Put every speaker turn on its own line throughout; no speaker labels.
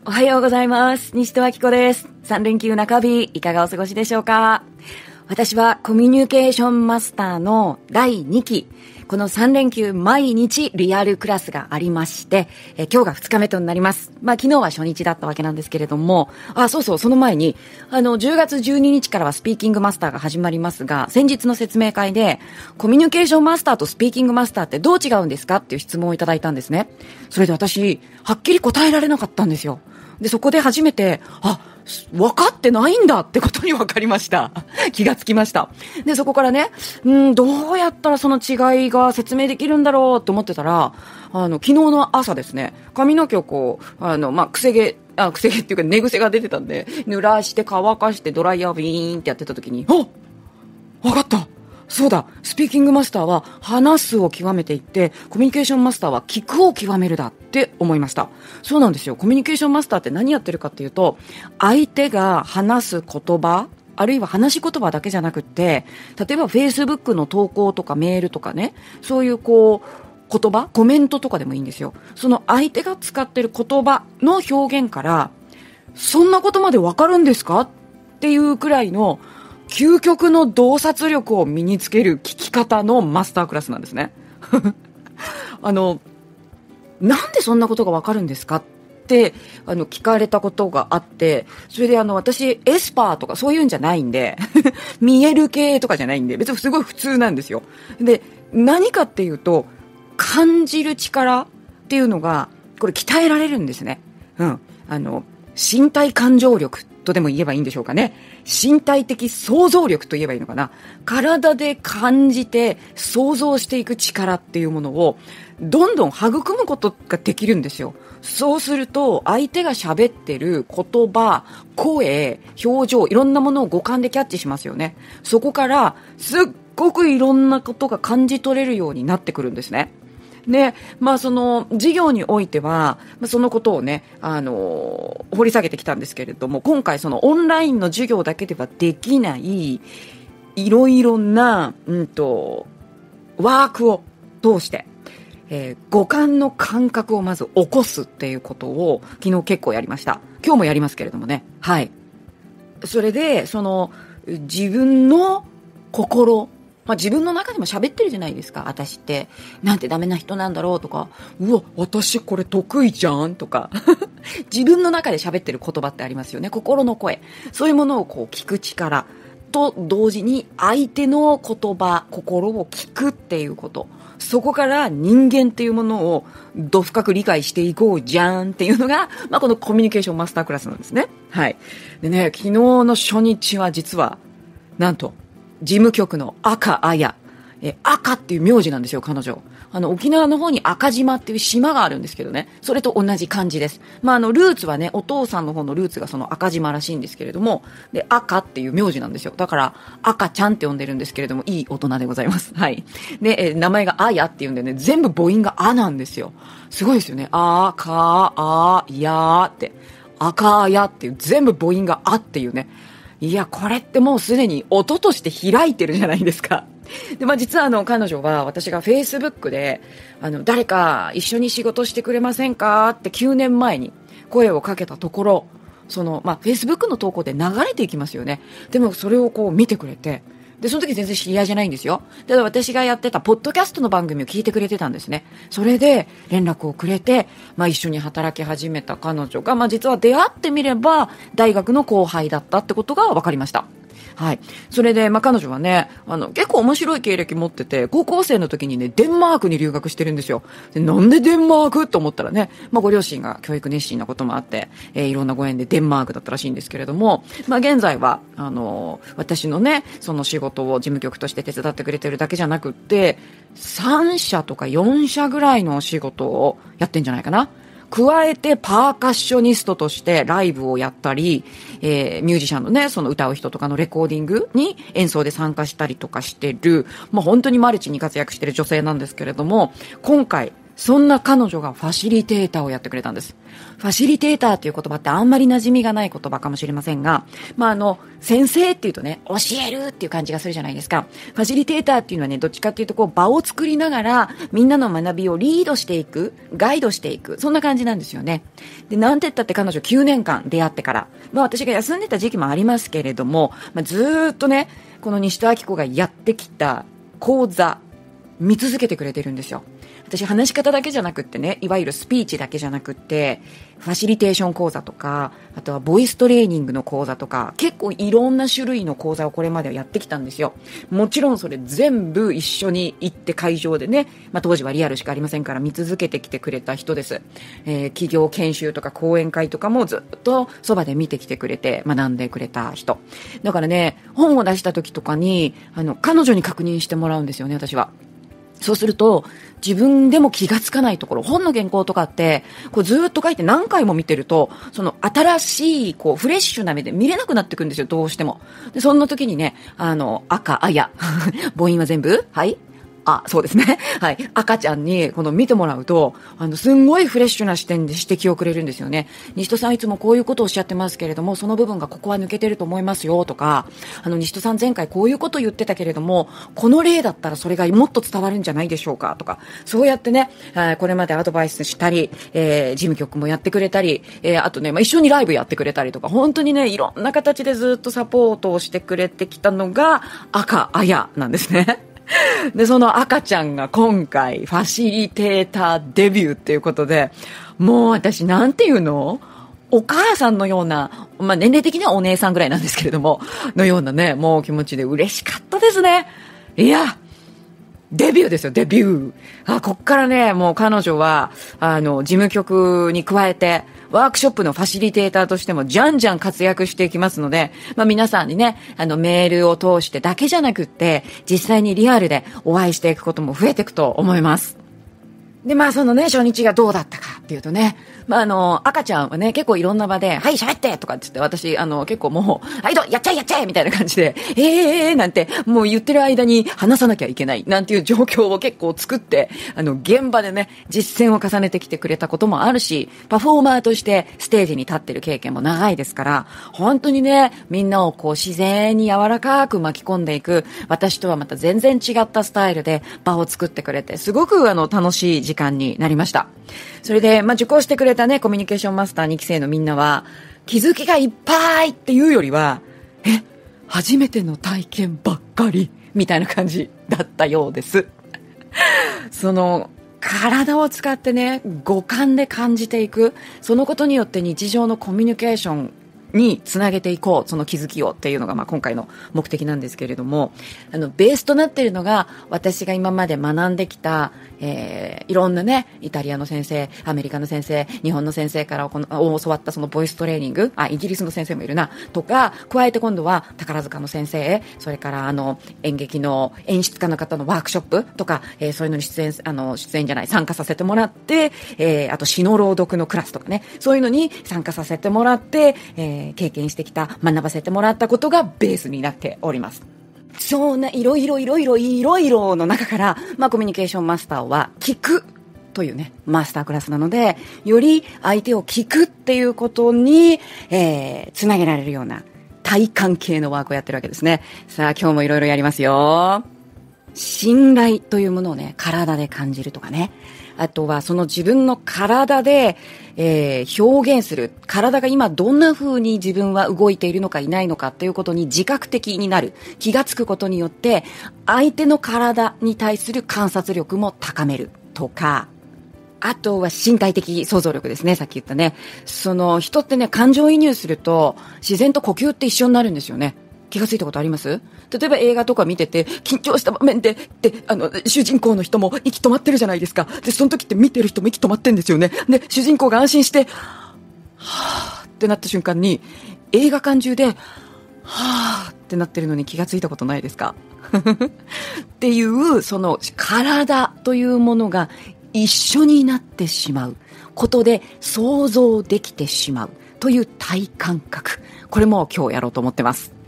おはようございます。西戸明子です。3連休中日、いかがお過ごしでしょうか？私はコミュニケーションマスターの第2期、この3連休毎日リアルクラスがありまして、今日が2日目となります。昨日は初日だったわけなんですけれども、その前に、10月12日からはスピーキングマスターが始まりますが、先日の説明会で、コミュニケーションマスターとスピーキングマスターってどう違うんですかっていう質問をいただいたんですね。それで私、はっきり答えられなかったんですよ。で、そこで初めて、分かってないんだってことに分かりました。気がつきました。で、そこからね、どうやったらその違いが説明できるんだろうと思ってたら、昨日の朝ですね、髪の毛をくせ毛っていうか寝癖が出てたんで、濡らして乾かしてドライヤービーンってやってた時に、分かった、そうだ、スピーキングマスターは話すを極めていって、コミュニケーションマスターは聞くを極めるだって思いました。そうなんですよ。コミュニケーションマスターって何やってるかっていうと、相手が話す言葉、あるいは話し言葉だけじゃなくって、例えば Facebook の投稿とかメールとかね、そういう言葉、コメントとかでもいいんですよ。その相手が使ってる言葉の表現から、そんなことまでわかるんですかっていうくらいの究極の洞察力を身につける聞き方のマスタークラスなんですね。なんでそんなことがわかるんですかって聞かれたことがあって、それで私エスパーとかそういうんじゃないんで見える系とかじゃないんで、別にすごい普通なんですよ。で、何かっていうと、感じる力っていうのがこれ鍛えられるんですね。身体感情力とでも言えばいいんでしょうかね。身体的想像力と言えばいいのかな。体で感じて想像していく力っていうものをどんどん育むことができるんですよ。そうすると相手が喋ってる言葉、声、表情、いろんなものを五感でキャッチしますよね。そこからすっごくいろんなことが感じ取れるようになってくるんですね。で、その授業においては、そのことをね、掘り下げてきたんですけれども、今回そのオンラインの授業だけではできない、いろいろな、ワークを通して、五感の感覚をまず起こすっていうことを昨日結構やりました。今日もやりますけれどもね。はい。それで、自分の心、自分の中でも喋ってるじゃないですか。私ってなんてダメな人なんだろうとか、私これ得意じゃんとか自分の中で喋ってる言葉ってありますよね。心の声、そういうものを聞く力と同時に相手の言葉、心を聞くっていうこと、そこから人間っていうものをど深く理解していこうじゃんっていうのが、このコミュニケーションマスタークラスなんですね。はい。でね、昨日の初日は実はなんと事務局の赤綾、赤っていう名字なんですよ、彼女。沖縄の方に赤島っていう島があるんですけどね、それと同じ漢字です。ルーツはね、お父さんの方のルーツがその赤島らしいんですけれども、で、赤っていう名字なんですよ。だから、赤ちゃんって呼んでるんですけれども、いい大人でございます。はい。で、名前があやっていうんでね、全部母音があなんですよ。すごいですよね。あ、か、あ、やって。赤やっていう、全部母音があっていうね。いや、これってもうすでに音として開いてるじゃないですか。で、実は彼女は私が Facebook で、誰か一緒に仕事してくれませんかって9年前に声をかけたところ、Facebook の投稿で流れていきますよね。でもそれを見てくれて、で、その時全然知り合いじゃないんですよ。ただ私がやってたポッドキャストの番組を聞いてくれてたんですね。それで連絡をくれて、一緒に働き始めた彼女が、実は出会ってみれば大学の後輩だったってことが分かりました。はい。それで、彼女はね、結構面白い経歴持ってて、高校生の時にね、デンマークに留学してるんですよ。で、なんでデンマークと思ったらね、ご両親が教育熱心なこともあって、いろんなご縁でデンマークだったらしいんですけれども、現在は、私のね、その仕事を事務局として手伝ってくれてるだけじゃなくって、3社とか4社ぐらいのお仕事をやってんじゃないかな。加えてパーカッショニストとしてライブをやったり、ミュージシャンのね、その歌う人とかのレコーディングに演奏で参加したりとかしてる、本当にマルチに活躍してる女性なんですけれども、今回そんな彼女がファシリテーターをやってくれたんです。ファシリテーターっていう言葉ってあんまり馴染みがない言葉かもしれませんが、先生っていうとね、教えるっていう感じがするじゃないですか。ファシリテーターっていうのはね、どっちかっていうと場を作りながらみんなの学びをリードしていく、ガイドしていく、そんな感じなんですよね。で、なんて言ったって彼女9年間出会ってから、私が休んでた時期もありますけれども、ずーっとね、この西戸明子がやってきた講座、見続けてくれてるんですよ。私話し方だけじゃなくってね、いわゆるスピーチだけじゃなくって、ファシリテーション講座とか、あとはボイストレーニングの講座とか、結構いろんな種類の講座をこれまではやってきたんですよ。もちろんそれ全部一緒に行って会場でね、当時はリアルしかありませんから見続けてきてくれた人です。企業研修とか講演会とかもずっとそばで見てきてくれて学んでくれた人。だからね、本を出した時とかに、彼女に確認してもらうんですよね、私は。そうすると、自分でも気がつかないところ、本の原稿とかって、ずっと書いて何回も見てると、その新しい、フレッシュな目で見れなくなってくるんですよ、どうしても。で、そんな時にね、赤、あや、母音は全部はい。そうですね。はい。赤ちゃんに、見てもらうと、すんごいフレッシュな視点で指摘をくれるんですよね。西戸さんいつもこういうことをおっしゃってますけれども、その部分がここは抜けてると思いますよ、とか、西戸さん前回こういうことを言ってたけれども、この例だったらそれがもっと伝わるんじゃないでしょうか、とか、そうやってね、これまでアドバイスしたり、事務局もやってくれたり、あとね、一緒にライブやってくれたりとか、本当にね、いろんな形でずっとサポートをしてくれてきたのが、赤、あやなんですね。で、その赤ちゃんが今回ファシリテーターデビューっていうことで、もう私なんていうの？お母さんのような、年齢的にはお姉さんぐらいなんですけれども、のようなね、もう気持ちで嬉しかったですね。いや、デビューですよ、デビュー。こっからね、もう彼女は、事務局に加えて、ワークショップのファシリテーターとしてもじゃんじゃん活躍していきますので、皆さんにね、メールを通してだけじゃなくって、実際にリアルでお会いしていくことも増えていくと思います。で、そのね、初日がどうだったかっていうとね、赤ちゃんはね、結構いろんな場で、はい、喋ってとかって言って、私、結構もう、はい、やっちゃえやっちゃえみたいな感じで、なんて、もう言ってる間に話さなきゃいけない、なんていう状況を結構作って、現場でね、実践を重ねてきてくれたこともあるし、パフォーマーとしてステージに立ってる経験も長いですから、本当にね、みんなを自然に柔らかく巻き込んでいく、私とはまた全然違ったスタイルで場を作ってくれて、すごく楽しい時間になりました。それで、受講してくれたね、コミュニケーションマスター2期生のみんなは、気づきがいっぱいっていうよりは、初めての体験ばっかり、みたいな感じだったようです。その、体を使ってね、五感で感じていく、そのことによって日常のコミュニケーションにつなげていこう、その気づきをっていうのが今回の目的なんですけれども、ベースとなっているのが私が今まで学んできた、いろんなね、イタリアの先生、アメリカの先生、日本の先生から教わったそのボイストレーニング、イギリスの先生もいるなとか、加えて今度は宝塚の先生、それから演劇の演出家の方のワークショップとか、そういうのに参加させてもらって、あと詩の朗読のクラスとかね、そういうのに参加させてもらって、経験してきた、学ばせてもらったことがベースになっております。そんないろいろの中から、コミュニケーションマスターは聞くというね、マスタークラスなので、より相手を聞くっていうことに、つなげられるような体感系のワークをやってるわけですね。さあ、今日もいろいろやりますよ。信頼というものをね、体で感じるとかね。あとはその自分の体で、表現する。体が今どんな風に自分は動いているのかいないのかということに自覚的になる。気がつくことによって、相手の体に対する観察力も高めるとか、あとは身体的想像力ですね。さっき言ったね。その人ってね、感情移入すると自然と呼吸って一緒になるんですよね。気がついたことあります？例えば映画とか見てて緊張した場面で主人公の人も息止まってるじゃないですか。でその時って見てる人も息止まってるんですよね。で主人公が安心してはーってなった瞬間に映画館中ではーってなってるのに気がついたことないですか？っていうその体というものが一緒になってしまうことで想像できてしまうという体感覚、これも今日やろうと思ってます。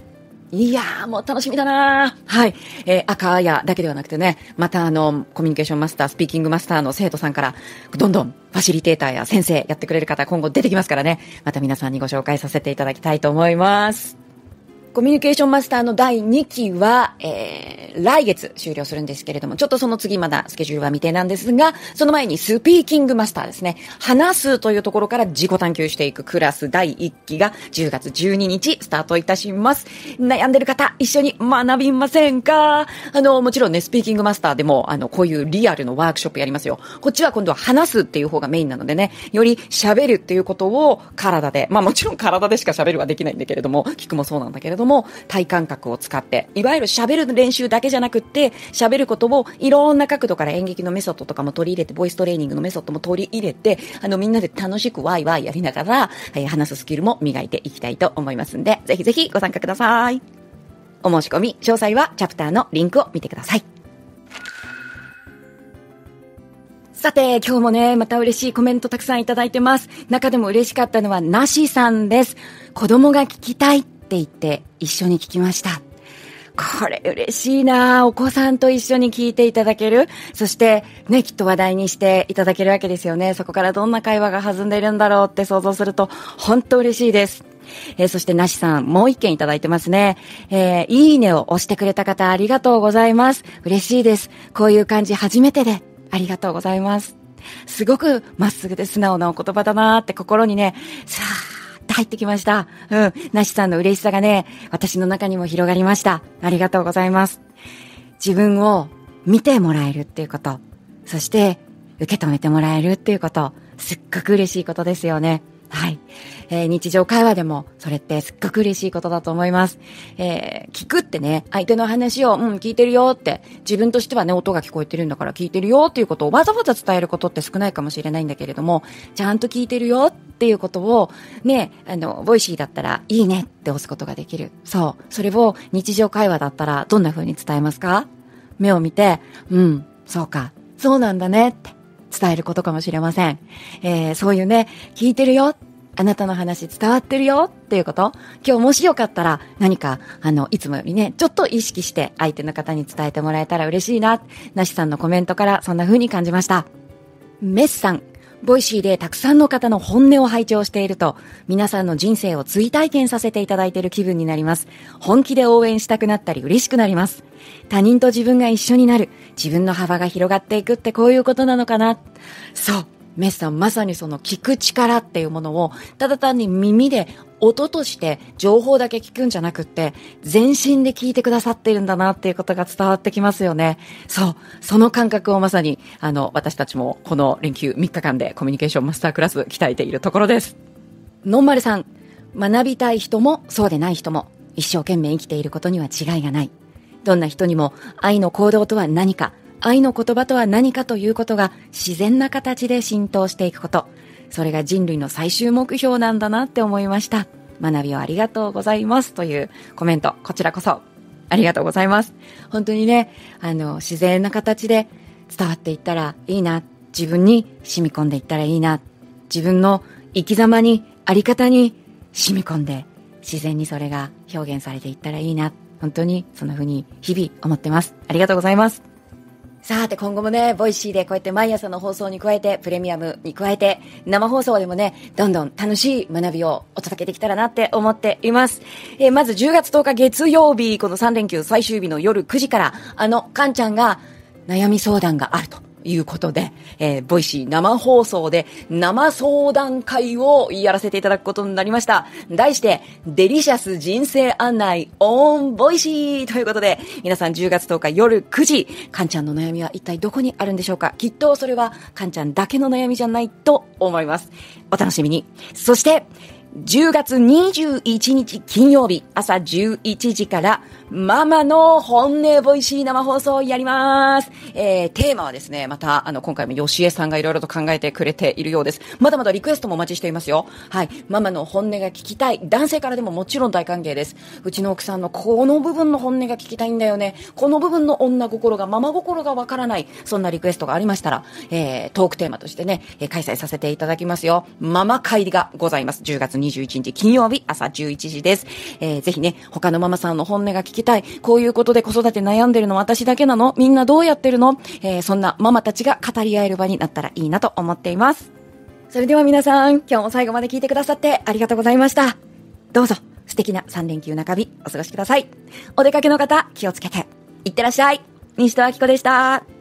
いやー、もう楽しみだなー。はい。赤綾だけではなくてね、またコミュニケーションマスター、スピーキングマスターの生徒さんから、どんどんファシリテーターや先生やってくれる方、今後出てきますからね、また皆さんにご紹介させていただきたいと思います。コミュニケーションマスターの第2期は、来月終了するんですけれども、ちょっとその次まだスケジュールは未定なんですが、その前にスピーキングマスターですね。話すというところから自己探求していくクラス第1期が10月12日スタートいたします。悩んでる方、一緒に学びませんか？もちろんね、スピーキングマスターでも、こういうリアルのワークショップやりますよ。こっちは今度は話すっていう方がメインなのでね、より喋るっていうことを体で、もちろん体でしか喋るはできないんだけれども、聞くもそうなんだけれども、体感覚を使って、いわゆる喋る練習だけじゃなくって、喋ることをいろんな角度から演劇のメソッドとかも取り入れて、ボイストレーニングのメソッドも取り入れて、みんなで楽しくワイワイやりながら、話すスキルも磨いていきたいと思いますんで、ぜひぜひご参加ください。お申し込み、詳細はチャプターのリンクを見てください。さて、今日もね、また嬉しいコメントたくさんいただいてます。中でも嬉しかったのは、なしさんです。子供が聞きたいって言って一緒に聞きました。これ嬉しいな。お子さんと一緒に聞いていただける。そしてね、きっと話題にしていただけるわけですよね。そこからどんな会話が弾んでいるんだろうって想像すると本当嬉しいです。そしてなしさん、もう一件いただいてますね。いいねを押してくれた方ありがとうございます。嬉しいです。こういう感じ初めてでありがとうございます。すごくまっすぐで素直なお言葉だなーって心にね、さーって入ってきました。なしさんの嬉しさがね、私の中にも広がりました。ありがとうございます。自分を見てもらえるっていうこと、そして受け止めてもらえるっていうこと、すっごく嬉しいことですよね。はい。日常会話でもそれってすっごく嬉しいことだと思います。聞くってね、相手の話を、聞いてるよって、自分としてはね、音が聞こえてるんだから聞いてるよっていうことをわざわざ伝えることって少ないかもしれないんだけれども、ちゃんと聞いてるよっていうことを、ね、ボイシーだったらいいねって押すことができる。そう。それを日常会話だったらどんな風に伝えますか？目を見て、そうか、そうなんだねって伝えることかもしれません。そういうね、聞いてるよ、あなたの話伝わってるよっていうこと、今日もしよかったら何かいつもよりね、ちょっと意識して相手の方に伝えてもらえたら嬉しいな。なしさんのコメントからそんな風に感じました。メスさん、ボイシーでたくさんの方の本音を拝聴していると、皆さんの人生を追体験させていただいている気分になります。本気で応援したくなったり嬉しくなります。他人と自分が一緒になる、自分の幅が広がっていくってこういうことなのかな。そう、メスさんまさにその聞く力っていうものをただ単に耳で音として情報だけ聞くんじゃなくって全身で聞いてくださっているんだなっていうことが伝わってきますよね。そう、その感覚をまさに私たちもこの連休3日間でコミュニケーションマスタークラス鍛えているところです。のんまるさん、学びたい人もそうでない人も一生懸命生きていることには違いがない。どんな人にも愛の行動とは何か、愛の言葉とは何かということが自然な形で浸透していくこと、それが人類の最終目標なんだなって思いました。学びをありがとうございますというコメント、こちらこそありがとうございます。本当にね、自然な形で伝わっていったらいいな、自分に染み込んでいったらいいな、自分の生き様にあり方に染み込んで自然にそれが表現されていったらいいな、本当にそんな風に日々思ってます。ありがとうございます。さて今後もね、ボイシーでこうやって毎朝の放送に加えて、プレミアムに加えて、生放送でもね、どんどん楽しい学びをお届けできたらなって思っています。まず10月10日月曜日、この3連休最終日の夜9時から、かんちゃんが悩み相談があるということで、ボイシー生放送で生相談会をやらせていただくことになりました。題してデリシャス人生案内オンボイシーということで、皆さん10月10日夜9時、かんちゃんの悩みは一体どこにあるんでしょうか。きっとそれはかんちゃんだけの悩みじゃないと思います。お楽しみに。そして10月21日金曜日朝11時からママの本音ボイシー生放送をやります。テーマはですね、また、今回も吉江さんがいろいろと考えてくれているようです。まだまだリクエストもお待ちしていますよ。はい。ママの本音が聞きたい。男性からでももちろん大歓迎です。うちの奥さんのこの部分の本音が聞きたいんだよね。この部分の女心が、ママ心がわからない。そんなリクエストがありましたら、トークテーマとしてね、開催させていただきますよ。ママ会がございます。10月21日金曜日朝11時です。ぜひね、他のママさんの本音が聞きたい。こういうことで子育て悩んでるの私だけなの？みんなどうやってるの？そんなママたちが語り合える場になったらいいなと思っています。それでは皆さん、今日も最後まで聞いてくださってありがとうございました。どうぞ素敵な3連休中日お過ごしください。お出かけの方気をつけていってらっしゃい。西戸明子でした。